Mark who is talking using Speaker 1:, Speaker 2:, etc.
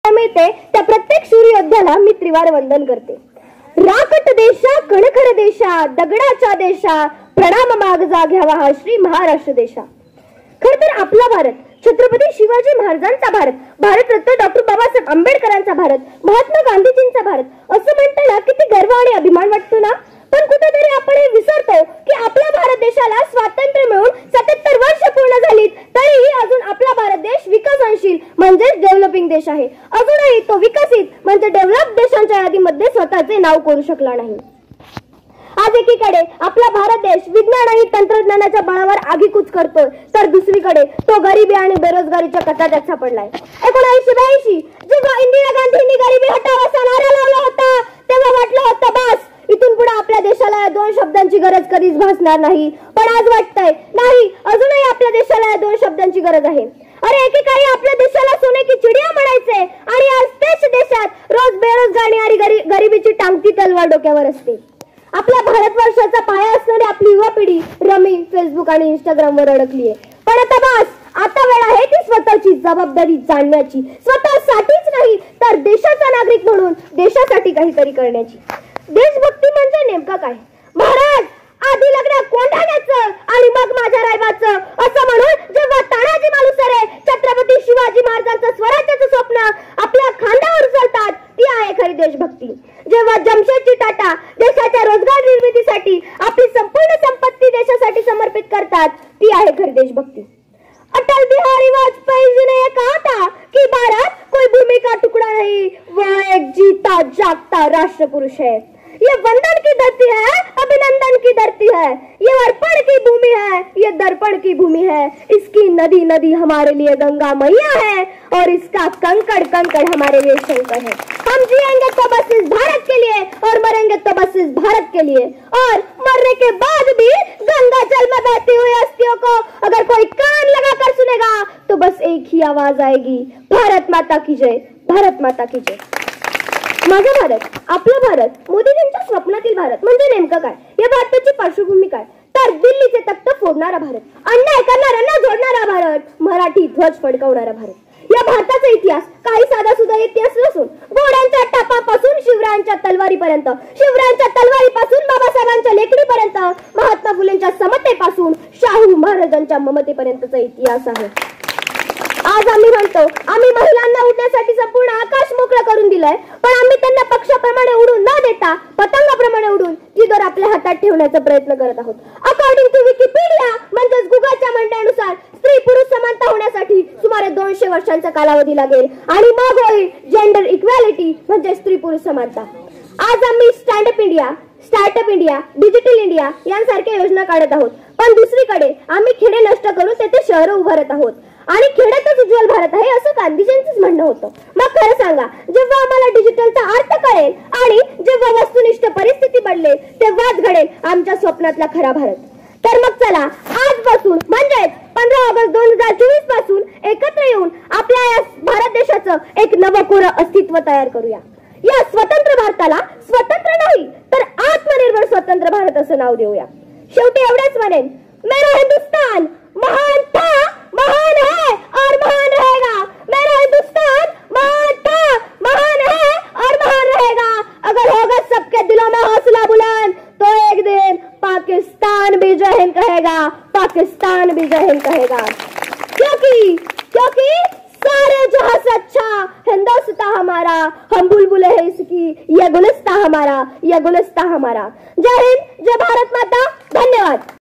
Speaker 1: मिळते त्या प्रत्येक सूर्योदयाला मी त्रिवार वंदन करते. राकट देशा कणखर देशा दगडाच्या देशा प्रणाम मागजा घ्यावा हा श्री महाराष्ट्र देशा. खर तर आपला भारत, छत्रपती शिवाजी महाराजांचा भारत, भारतरत्न डॉक्टर बाबासाहेब आंबेडकरांचा भारत, महात्मा गांधीजींचा भारत असं म्हणताना किती गर्व आणि अभिमान वाटतो ना. पण कुठेतरी आपण हे विसरतो की आपल्या भारत देशाला स्वातंत्र्य मिळून 77 वर्ष पूर्ण झालीत तरीही अजून आपला भारत देश विकसनशील म्हणजे डेव्हलपिंग देश आहे. अजूनही तो विकसित म्हणजे डेव्हलप देशांच्या यादीमध्ये स्वतःचे नाव करू शकला नाही. आज एकीकडे आपला भारत देश विज्ञान आणि तंत्रज्ञानाच्या बळावर आगीकूच करतोय तर दुसरीकडे तो गरिबी आणि बेरोजगारीच्या कचाट्यात सापडलाय. 1982 जेव्हा इंदिरा गांधींनी गरिबी हटाव असा नारा लावला होता तेव्हा वाटलं होतं बस इथून पुढे आपल्या देशाला या दोन शब्दांची गरज कधीच भासणार नाही. पण आज वाटतंय नाही, अजूनही आपल्या देशाला या दोन शब्दांची गरज आहे. अरे एकेकाळी आपल्या देशाला सोने की चिडिया म्हणायचे आणि आज तेच देशात रोज बेरोजगारी आणि गरिबीची टांगती तलवार डोक्यावर असते. आपल्या भारतवर्षाचा पाया असणारी आपली युवा पिढी रमी, फेसबुक आणि इंस्टाग्रामवर अडकली आहे. पण आता बस, आता वेळ आहे ती स्वतःची जबाबदारी जाणण्याची, स्वतःसाठीच नाही तर देशाचा नागरिक म्हणून देशासाठी काहीतरी करण्याची. देशभक्ती म्हणजे नेमका काय? महाराज आधी लग्न कोंढाण्याचं आणि मग माझ्या रायबाचं असं म्हणून जेव्हा तानाजी मालुसरे छत्रपती शिवाजी महाराजांचं स्वराज्याचं स्वप्न आपल्या खांद्यावर उचलतात ती आहे खरी देशभक्ती. जेव्हा जमशेदजी टाटा देशाच्या रोजगार निर्मितीसाठी आपली संपूर्ण संपत्ती देशासाठी समर्पित करतात ती आहे खरी देशभक्ती. अटल बिहारी वाजपेयी जी ने कहा था कि भारत कोई भूमि का टुकड़ा नहीं, वह एक जीता जागता राष्ट्र पुरुष है. ये वंदन की धरती है, अभिनंदन की धरती है, ये अर्पण की भूमि है, ये दर्पण की भूमि है. इसकी नदी नदी हमारे लिए गंगा मैया है और इसका कंकड़ कंकड़ हमारे लिए शंकर है. हम जिएंगे तो बस इस भारत के लिए और मरेंगे तो बस इस भारत के लिए. और मरने के बाद भी गंगा जल में बहती हुई अस्थियों को अगर कोई कान लगाकर सुनेगा तो बस एक ही आवाज आएगी, भारत माता की जय, भारत माता की जय. माझा भारत, आपला भारत, मोदीजींच्या स्वप्नातील भारत म्हणजे नेमकं काय? या भारताची पार्श्वभूमी काय? तर दिल्लीचे तख्त फोडणारा भारत, अन्याय करणाऱ्यांना जोडणारा भारत, मराठी ध्वज फडकवणारा भारत. या भारताचा इतिहास काही साधा सुद्धा इतिहास नसून घोड्यांच्या टापापासून शिवरायांच्या तलवारीपर्यंत, शिवरायांच्या तलवारीपासून बाबासाहेबांच्या लेखणीपर्यंत, महात्मा फुलेंच्या समतेपासून शाहू महाराजांच्या ममतेपर्यंतचा इतिहास आहे. आज आम्ही म्हणतो आम्ही महिलांना उडण्यासाठी संपूर्ण आकाश मोकळं करून दिलंय, पण आम्ही त्यांना पक्षाप्रमाणे उडून न देता पतंगाप्रमाणे उडून ती दोर आपल्या हातात ठेवण्याचा प्रयत्न करत आहोत. अकॉर्डिंग टू विकिपीडिया म्हणजेच गुगलच्या म्हणण्यानुसार स्त्री पुरुष समानता होण्यासाठी सुमारे 200 वर्षांचा कालावधी लागेल आणि मग होईल जेंडर इक्वॅलिटी म्हणजे स्त्री पुरुष समानता. आज आम्ही standup India, startup India, digital India यांसारख्या योजना काढत आहोत. पण दुसरीकडे आम्ही खेडे नष्ट करून तेथे शहरं उभारत आहोत आणि खेड्यातच उज्ज्वल भारत आहे असं गांधीजींचंच म्हणणं होतं. मग खरं सांगा, जेव्हा आम्हाला डिजिटलचा अर्थ कळेल आणि जेव्हा वस्तुनिष्ठ परिस्थिती बदलेल तेव्हाच घडेल आमच्या स्वप्नातला खरा भारत. तर मग चला आजपासून म्हणजेच 15 ऑगस्ट 2024 पासून एकत्र येऊन आपल्या या भारत देशाचं एक नवं कोरं अस्तित्व तयार करूया. या स्वतंत्र भारताला स्वतंत्र नाही तर आत्मनिर्भर स्वतंत्र भारत असं नाव देऊया. शेवटी एवढंच म्हणेन, मेरा हिंदुस्तान महान था, महान है और महान रहेगा. मेरा हिंदुस्तान महान था, महान है और महान रहेगा. अगर होगा सबके दिलों में हौसला बुलंद तो एक दिन पाकिस्तान भी जय हिंद कहेगा, पाकिस्तान भी जय हिंद कहेगा. क्योंकि सारे जहां से अच्छा हिंदुस्तान हमारा, हम बुलबुले हैं इसकी, ये गुलिस्तान हमारा, ये गुलिस्तान हमारा. जय हिंद, जय भारत माता. धन्यवाद.